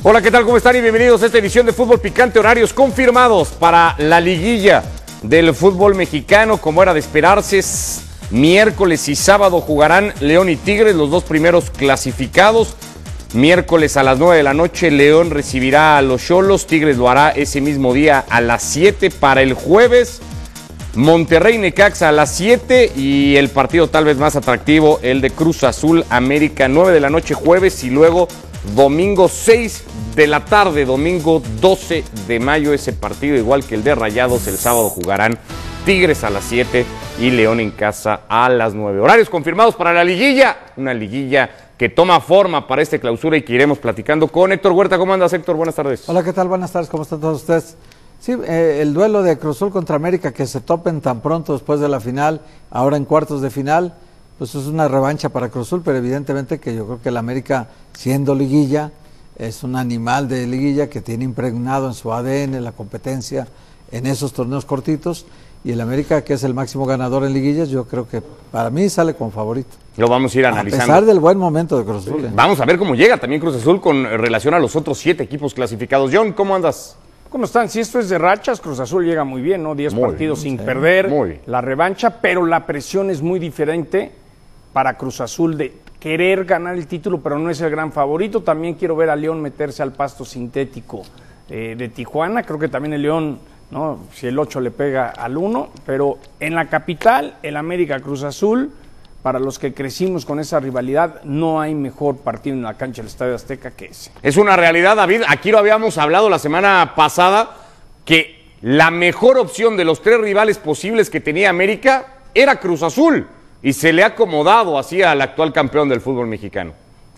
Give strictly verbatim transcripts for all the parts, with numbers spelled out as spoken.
Hola, ¿qué tal? ¿Cómo están? Y bienvenidos a esta edición de Fútbol Picante. Horarios confirmados para la liguilla del fútbol mexicano, como era de esperarse. Miércoles y sábado jugarán León y Tigres, los dos primeros clasificados. Miércoles a las nueve de la noche, León recibirá a los Xolos. Tigres lo hará ese mismo día a las siete. Para el jueves, Monterrey Necaxa a las siete. Y el partido tal vez más atractivo, el de Cruz Azul América, nueve de la noche jueves. Y luego domingo seis de la tarde, domingo doce de mayo, ese partido igual que el de Rayados. El sábado jugarán Tigres a las siete y León en casa a las nueve. Horarios confirmados para la liguilla, una liguilla que toma forma para esta clausura y que iremos platicando con Héctor Huerta. ¿Cómo andas, Héctor? Buenas tardes. Hola, ¿qué tal? Buenas tardes, ¿cómo están todos ustedes? Sí, eh, el duelo de Cruz Azul contra América, que se topen tan pronto después de la final, ahora en cuartos de final, pues es una revancha para Cruz Azul, pero evidentemente que yo creo que el América, siendo liguilla, es un animal de liguilla que tiene impregnado en su A D N la competencia en esos torneos cortitos, y el América, que es el máximo ganador en liguillas, yo creo que para mí sale como favorito. Lo vamos a ir analizando. A pesar del buen momento de Cruz Azul. ¿eh? Vamos a ver cómo llega también Cruz Azul con relación a los otros siete equipos clasificados. John, ¿cómo andas? ¿Cómo están? Si esto es de rachas, Cruz Azul llega muy bien, ¿no? Diez partidos sin sí, perder, muy. La revancha, pero la presión es muy diferente para Cruz Azul de querer ganar el título, pero no es el gran favorito. También quiero ver a León meterse al pasto sintético eh, de Tijuana. Creo que también el León, ¿no? Si el ocho le pega al uno, pero en la capital, el América Cruz Azul, para los que crecimos con esa rivalidad, no hay mejor partido en la cancha del Estadio Azteca que ese. Es una realidad, David. Aquí lo habíamos hablado la semana pasada, que la mejor opción de los tres rivales posibles que tenía América era Cruz Azul, y se le ha acomodado así al actual campeón del fútbol mexicano.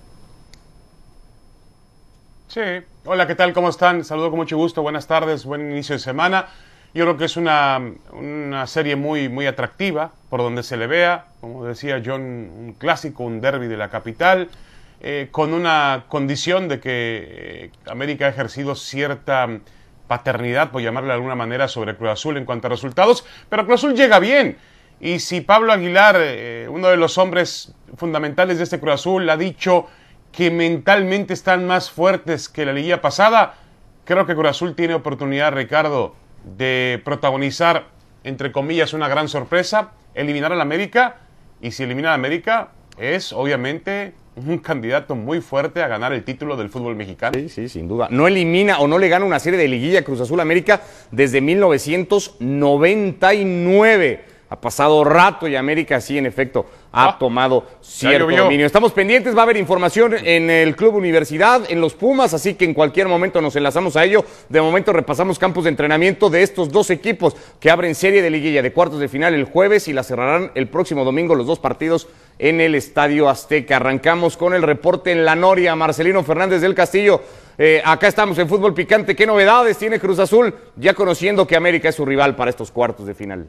Sí, hola, ¿qué tal? ¿Cómo están? Saludo con mucho gusto, buenas tardes, buen inicio de semana. Yo creo que es una, una serie muy, muy atractiva, por donde se le vea, como decía John, un clásico, un derbi de la capital, eh, con una condición de que eh, América ha ejercido cierta paternidad, por llamarle de alguna manera, sobre Cruz Azul en cuanto a resultados, pero Cruz Azul llega bien. Y si Pablo Aguilar, eh, uno de los hombres fundamentales de este Cruz Azul, ha dicho que mentalmente están más fuertes que la liguilla pasada, creo que Cruz Azul tiene oportunidad, Ricardo, de protagonizar, entre comillas, una gran sorpresa, eliminar al América, y si elimina al América, es obviamente un candidato muy fuerte a ganar el título del fútbol mexicano. Sí, sí, sin duda. No elimina o no le gana una serie de liguilla Cruz Azul América desde mil novecientos noventa y nueve. Ha pasado rato y América sí, en efecto, ha ah, tomado cierto dominio. Estamos pendientes, va a haber información en el Club Universidad, en los Pumas, así que en cualquier momento nos enlazamos a ello. De momento repasamos campos de entrenamiento de estos dos equipos que abren serie de liguilla de cuartos de final el jueves y la cerrarán el próximo domingo los dos partidos en el Estadio Azteca. Arrancamos con el reporte en La Noria. Marcelino Fernández del Castillo. Eh, acá estamos en Fútbol Picante. ¿Qué novedades tiene Cruz Azul? Ya conociendo que América es su rival para estos cuartos de final.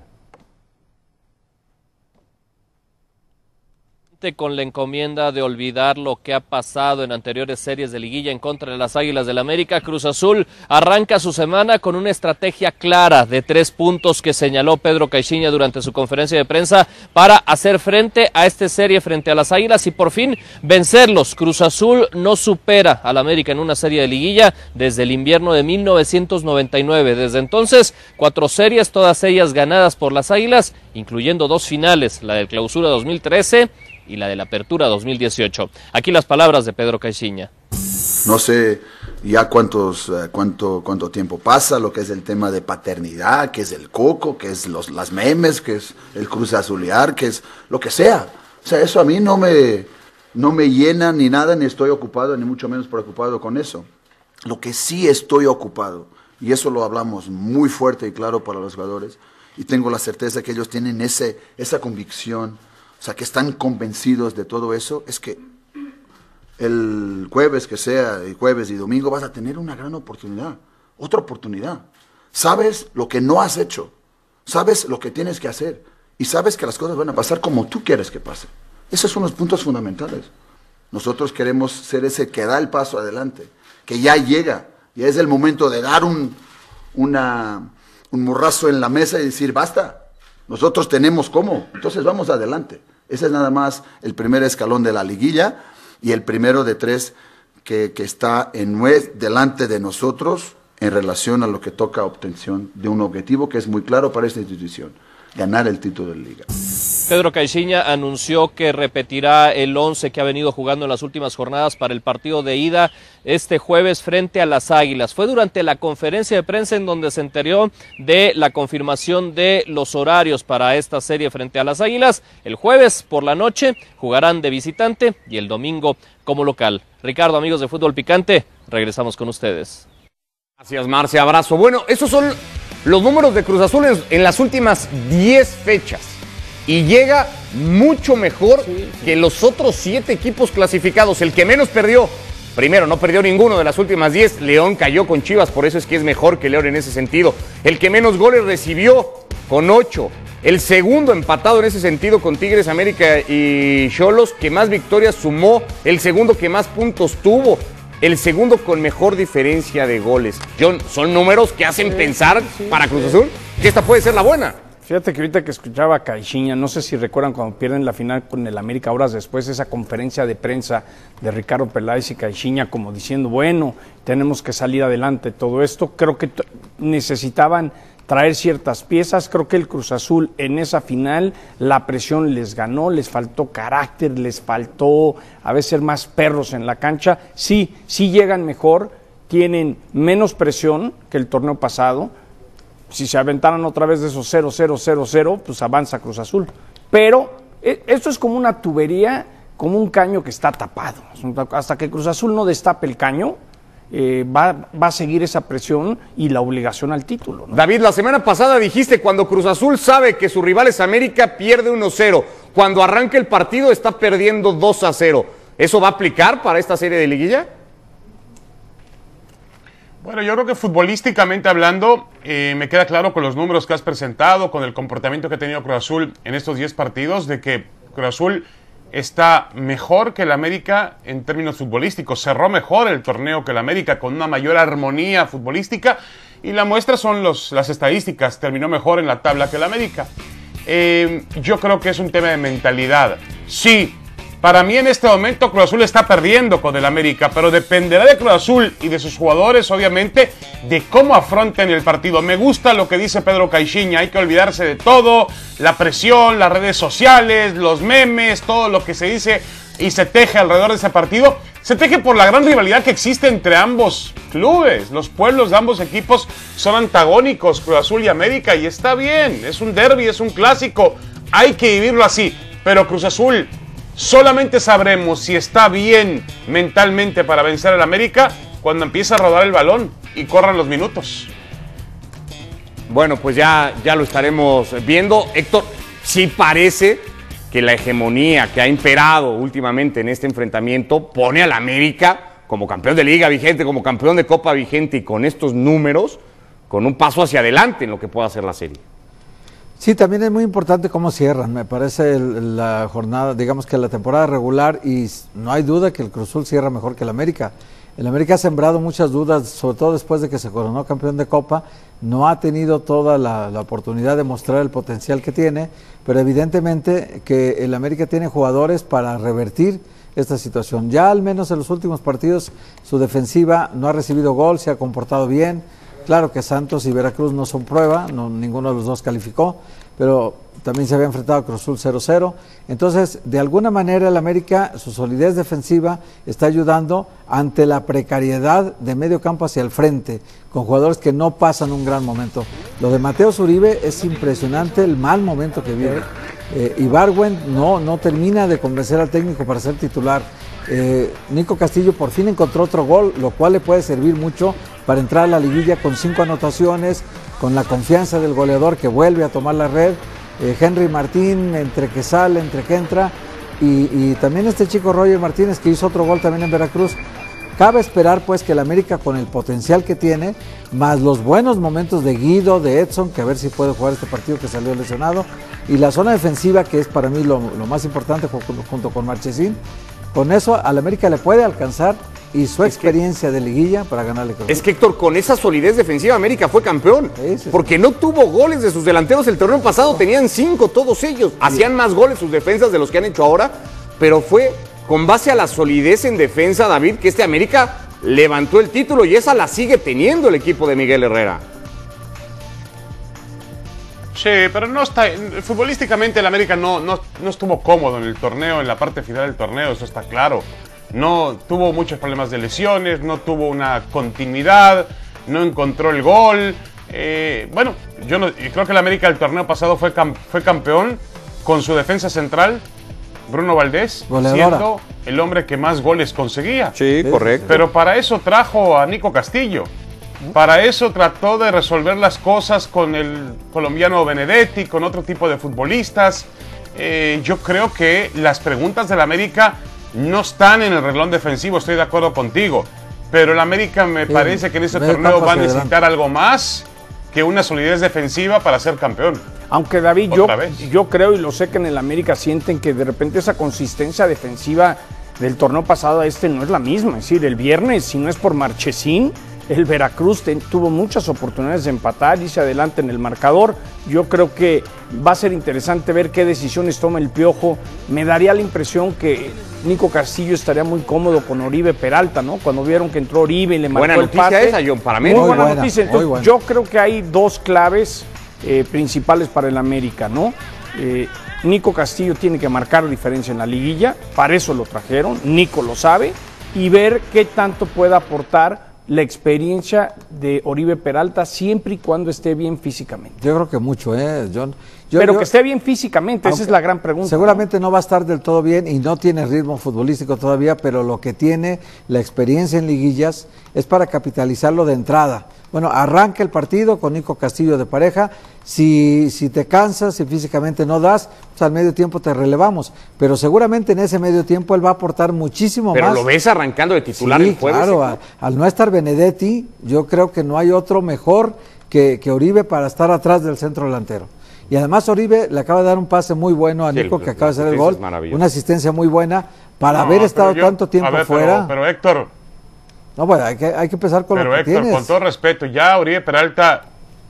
Con la encomienda de olvidar lo que ha pasado en anteriores series de liguilla en contra de las Águilas del América, Cruz Azul arranca su semana con una estrategia clara de tres puntos que señaló Pedro Caixinha durante su conferencia de prensa para hacer frente a esta serie frente a las Águilas y por fin vencerlos. Cruz Azul no supera al América en una serie de liguilla desde el invierno de mil novecientos noventa y nueve. Desde entonces, cuatro series, todas ellas ganadas por las Águilas, incluyendo dos finales, la del Clausura dos mil trece y la de la Apertura dos mil dieciocho. Aquí las palabras de Pedro Caixinha. No sé ya cuántos, uh, cuánto, cuánto tiempo pasa, lo que es el tema de paternidad, que es el coco, que es los, las memes, que es el Cruz Azulear, que es lo que sea. O sea, eso a mí no me, no me llena ni nada, ni estoy ocupado, ni mucho menos preocupado con eso. Lo que sí estoy ocupado, y eso lo hablamos muy fuerte y claro para los jugadores, y tengo la certeza que ellos tienen ese, esa convicción, o sea, que están convencidos de todo eso, es que el jueves que sea, el jueves y domingo, vas a tener una gran oportunidad, otra oportunidad. Sabes lo que no has hecho, sabes lo que tienes que hacer, y sabes que las cosas van a pasar como tú quieres que pasen. Esos son los puntos fundamentales. Nosotros queremos ser ese que da el paso adelante, que ya llega, ya es el momento de dar un, una, un morrazo en la mesa y decir, basta, nosotros tenemos cómo, entonces vamos adelante. Ese es nada más el primer escalón de la liguilla y el primero de tres que, que está en nue- delante de nosotros en relación a lo que toca obtención de un objetivo que es muy claro para esta institución, ganar el título de Liga. Pedro Caixinha anunció que repetirá el once que ha venido jugando en las últimas jornadas para el partido de ida este jueves frente a las Águilas. Fue durante la conferencia de prensa en donde se enteró de la confirmación de los horarios para esta serie frente a las Águilas. El jueves por la noche jugarán de visitante y el domingo como local. Ricardo, amigos de Fútbol Picante, regresamos con ustedes. Gracias, Marce, abrazo. Bueno, esos son los números de Cruz Azul en, en las últimas diez fechas. Y llega mucho mejor sí, sí. que los otros siete equipos clasificados. El que menos perdió, primero, no perdió ninguno de las últimas diez. León cayó con Chivas, por eso es que es mejor que León en ese sentido. El que menos goles recibió, con ocho. El segundo empatado en ese sentido con Tigres, América y Xolos, que más victorias sumó. El segundo que más puntos tuvo. El segundo con mejor diferencia de goles. John, son números que hacen sí, pensar sí, para Cruz Azul que esta puede ser la buena. Fíjate que ahorita que escuchaba a Caixinha, no sé si recuerdan cuando pierden la final con el América horas después, esa conferencia de prensa de Ricardo Peláez y Caixinha como diciendo, bueno, tenemos que salir adelante todo esto. Creo que necesitaban traer ciertas piezas, creo que el Cruz Azul en esa final la presión les ganó, les faltó carácter, les faltó a veces ser más perros en la cancha. Sí, sí llegan mejor, tienen menos presión que el torneo pasado. Si se aventaran otra vez de esos cero, cero, cero, cero, pues avanza Cruz Azul. Pero esto es como una tubería, como un caño que está tapado. Hasta que Cruz Azul no destape el caño, eh, va, va a seguir esa presión y la obligación al título, ¿no? David, la semana pasada dijiste, cuando Cruz Azul sabe que su rival es América, pierde uno cero. Cuando arranca el partido está perdiendo dos a cero. ¿Eso va a aplicar para esta serie de liguilla? Bueno, yo creo que futbolísticamente hablando, eh, me queda claro con los números que has presentado, con el comportamiento que ha tenido Cruz Azul en estos diez partidos, de que Cruz Azul está mejor que el América en términos futbolísticos. Cerró mejor el torneo que el América, con una mayor armonía futbolística, y la muestra son los, las estadísticas. Terminó mejor en la tabla que el América. Eh, yo creo que es un tema de mentalidad. Sí. Para mí en este momento Cruz Azul está perdiendo con el América, pero dependerá de Cruz Azul y de sus jugadores, obviamente, de cómo afronten el partido. Me gusta lo que dice Pedro Caixinha, hay que olvidarse de todo, la presión, las redes sociales, los memes, todo lo que se dice y se teje alrededor de ese partido. Se teje por la gran rivalidad que existe entre ambos clubes. Los pueblos de ambos equipos son antagónicos, Cruz Azul y América, y está bien, es un derbi, es un clásico, hay que vivirlo así, pero Cruz Azul... solamente sabremos si está bien mentalmente para vencer al América cuando empiece a rodar el balón y corran los minutos. Bueno, pues ya, ya lo estaremos viendo. Héctor, sí parece que la hegemonía que ha imperado últimamente en este enfrentamiento pone al América como campeón de Liga vigente, como campeón de Copa vigente, y con estos números, con un paso hacia adelante en lo que pueda hacer la serie. Sí, también es muy importante cómo cierran, me parece el, la jornada, digamos que la temporada regular, y no hay duda que el Cruz Azul cierra mejor que el América. El América ha sembrado muchas dudas, sobre todo después de que se coronó campeón de Copa, no ha tenido toda la, la oportunidad de mostrar el potencial que tiene, pero evidentemente que el América tiene jugadores para revertir esta situación. Ya al menos en los últimos partidos su defensiva no ha recibido gol, se ha comportado bien. Claro que Santos y Veracruz no son prueba, no, ninguno de los dos calificó, pero también se había enfrentado a Cruz Azul cero cero. Entonces, de alguna manera el América, su solidez defensiva está ayudando ante la precariedad de medio campo hacia el frente, con jugadores que no pasan un gran momento. Lo de Mateo Zuribe es impresionante el mal momento que vive. Eh, Ibargüen no, no termina de convencer al técnico para ser titular. Eh, Nico Castillo por fin encontró otro gol, lo cual le puede servir mucho para entrar a la liguilla con cinco anotaciones, con la confianza del goleador que vuelve a tomar la red. eh, Henry Martín, entre que sale, entre que entra, y, y también este chico Roger Martínez, que hizo otro gol también en Veracruz. Cabe esperar pues que el América, con el potencial que tiene, más los buenos momentos de Guido, de Edson, que a ver si puede jugar este partido que salió lesionado, y la zona defensiva, que es para mí lo, lo más importante, junto con Marchesín. Con eso al América le puede alcanzar, y su es experiencia que, de liguilla para ganarle. Es que, Héctor, con esa solidez defensiva América fue campeón, sí, sí, porque sí. no tuvo goles de sus delanteros el torneo pasado, tenían cinco todos ellos, hacían más goles sus defensas de los que han hecho ahora, pero fue con base a la solidez en defensa, David, que este América levantó el título y esa la sigue teniendo el equipo de Miguel Herrera. Sí, pero no está. Futbolísticamente el América no, no, no estuvo cómodo en el torneo, en la parte final del torneo, eso está claro. No tuvo muchos problemas de lesiones, no tuvo una continuidad, no encontró el gol. Eh, bueno, yo no, creo que el América el torneo pasado fue, cam, fue campeón con su defensa central, Bruno Valdés, Goleadora. siendo el hombre que más goles conseguía. Sí, correcto. Pero para eso trajo a Nico Castillo. Para eso trató de resolver las cosas con el colombiano Benedetti, con otro tipo de futbolistas. Eh, yo creo que las preguntas del América no están en el renglón defensivo, estoy de acuerdo contigo. Pero el América me Sí, parece que en este medio torneo campo va a hacia necesitar algo más que una solidez defensiva para ser campeón. Aunque David, yo, Otra vez. yo creo y lo sé que en el América sienten que de repente esa consistencia defensiva del torneo pasado a este no es la misma. Es decir, el viernes, si no es por Marchesín, el Veracruz ten, tuvo muchas oportunidades de empatar, irse adelante en el marcador. Yo creo que va a ser interesante ver qué decisiones toma el Piojo. Me daría la impresión que Nico Castillo estaría muy cómodo con Oribe Peralta, ¿no? Cuando vieron que entró Oribe y le marcó Buena el noticia pase. esa, John, para mí. Muy, Muy buena, buena, noticia. muy Entonces, buena. yo creo que hay dos claves eh, principales para el América, ¿no? Eh, Nico Castillo tiene que marcar diferencia en la liguilla, para eso lo trajeron, Nico lo sabe, y ver qué tanto puede aportar la experiencia de Oribe Peralta siempre y cuando esté bien físicamente. Yo creo que mucho, ¿eh, John? Yo, Pero yo- que esté bien físicamente, esa aunque es la gran pregunta. Seguramente ¿no? no va a estar del todo bien y no tiene ritmo futbolístico todavía, pero lo que tiene la experiencia en liguillas es para capitalizarlo de entrada. Bueno, arranca el partido con Nico Castillo de pareja. Si, si te cansas, si físicamente no das, pues al medio tiempo te relevamos. Pero seguramente en ese medio tiempo él va a aportar muchísimo Pero más. lo ves arrancando de titular Sí, el jueves. claro, ¿eh? a- al no estar Benedetti, yo creo que no hay otro mejor que, que Oribe para estar atrás del centro delantero. Y además Oribe le acaba de dar un pase muy bueno a Sí, Nico, el- que acaba de hacer el ese gol, es maravilloso. una asistencia muy buena para No, haber pero estado yo- tanto tiempo a ver, pero- fuera. Pero, Héctor, No, bueno, hay que, hay que empezar con pero lo que Héctor, tienes. con todo respeto, ya Oribe Peralta,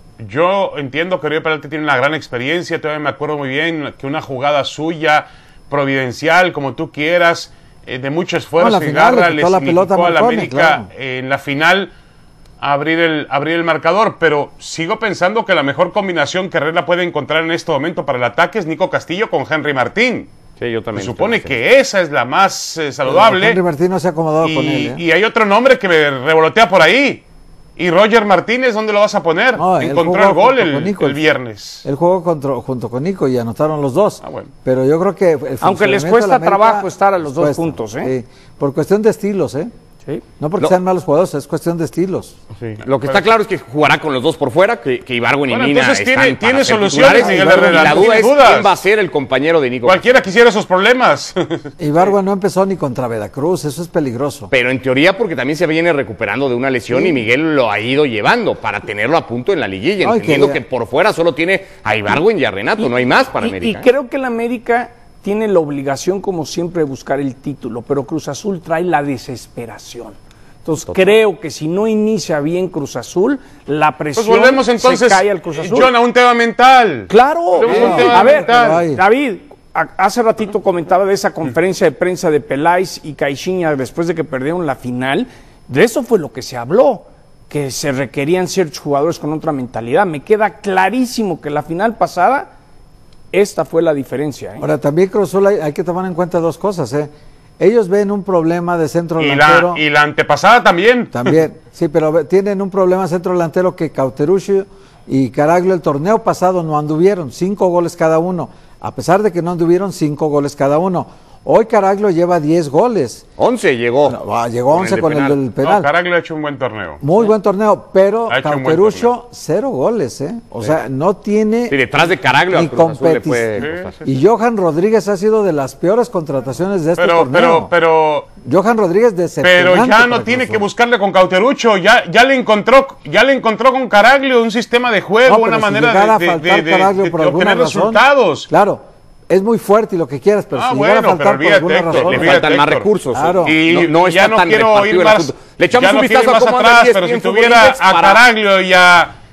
yo entiendo que Oribe Peralta tiene una gran experiencia, todavía me acuerdo muy bien que una jugada suya, providencial, como tú quieras, eh, de mucho esfuerzo No, la y final garra, le le quitó la significó pelota a a la Marcone, América claro. eh, en la final abrir el, abrir el marcador, pero sigo pensando que la mejor combinación que Herrera puede encontrar en este momento para el ataque es Nico Castillo con Henry Martín. Sí, yo Se también. supone estoy de que esa es la más eh, saludable. Henry Martín no se ha acomodado y, con él. ¿eh? y hay otro nombre que me revolotea por ahí. ¿Y Roger Martínez dónde lo vas a poner? No, él Encontró jugó el gol junto el, con Nico. el viernes. Él jugó contra- junto con Nico y anotaron los dos. Ah, bueno. Pero yo creo que... el Aunque les funcionamiento cuesta de la América trabajo estar a los dos cuesta, juntos, ¿eh? sí. Por cuestión de estilos, ¿eh? Sí. No porque No. sean malos jugadores, es cuestión de estilos. Sí. Lo que está claro es que jugará con los dos por fuera, que, que Ibargüen y Bueno, Mina entonces están tiene- para tiene ser soluciones, titulares. Miguel Y Herrera, la no duda tiene es dudas. quién va a ser el compañero de Nico. Cualquiera quisiera esos problemas. Ibargüe no empezó ni contra Veracruz, eso es peligroso. Pero en teoría porque también se viene recuperando de una lesión y Miguel lo ha ido llevando para tenerlo a punto en la liguilla, Ay, entendiendo que- que por fuera solo tiene a Ibargüen y a Renato, no hay más para Y- América. Y creo que el América tiene la obligación, como siempre, de buscar el título, pero Cruz Azul trae la desesperación. Entonces creo que si no inicia bien Cruz Azul, la Pues presión volvemos entonces, se cae al Cruz Azul. John, a un tema mental. Claro. Volvemos a un Eh, tema a ver, mental. Ay. David, a- hace ratito comentaba de esa conferencia de prensa de Peláez y Caixinha después de que perdieron la final. De eso fue lo que se habló, que se requerían ciertos jugadores con otra mentalidad. Me queda clarísimo que la final pasada, esta fue la diferencia. ¿eh? Ahora, también Cruz Azul hay, hay que tomar en cuenta dos cosas, ¿eh? Ellos ven un problema de centro Y delantero. la, y la antepasada también. También, sí, pero ve- tienen un problema centro delantero que Cauterucci y Caraglio el torneo pasado no anduvieron, cinco goles cada uno. A pesar de que no anduvieron, cinco goles cada uno. Hoy Caraglio lleva diez goles. once llegó. Bueno, ah, llegó once de con el penal. del penal. No, Caraglio ha hecho un buen torneo. Muy buen torneo, pero Ha hecho un buen Cauterucci torneo. cero goles, ¿eh? O sea, no tiene Sí, detrás de Caraglio a ni Cruz Azul le puede competición. costar. Y Johan Rodríguez ha sido de las peores contrataciones de este Pero, torneo. pero, pero, Johan Rodríguez pero decepcionante ya para no Cruz tiene Azul. que buscarle con Cauterucho, ya, ya le encontró, ya le encontró con Caraglio un sistema de juego, No, pero una si manera llegara a de, de, faltar de- Caraglio de- por de alguna obtener razón, resultados. Claro, es muy fuerte y lo que quieras, pero Ah, si llegara bueno, a faltar pero por olvídate, alguna Héctor, razón. Le olvídate, faltan más Héctor. recursos. Claro. Y no, no ya está no tan quiero repartido ir el más, asunto. Le echamos ya un no quiero vistazo ir a más cómo anda atrás, el pero si E S P N tuviera Fútbol Index a para- Caraglio y a,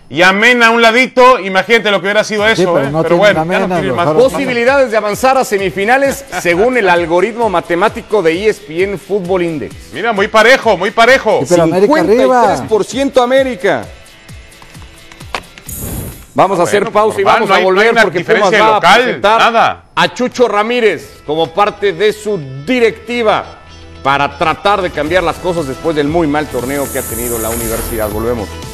y a Mena a un ladito, imagínate lo que hubiera sido eso, Sí, pero ¿eh? no Pero tienen bueno, a ya no Mena, tienen los más. mejores- Posibilidades de avanzar a semifinales según el algoritmo matemático de E S P N Football Index. Mira, muy parejo, muy parejo. Sí, pero América arriba. cincuenta y tres por ciento América. Vamos a Ah, hacer bueno, pausa y normal, vamos no a hay- no hay volver una porque diferencia Pumas va local, a presentar nada. a Chucho Ramírez como parte de su directiva para tratar de cambiar las cosas después del muy mal torneo que ha tenido la universidad. Volvemos.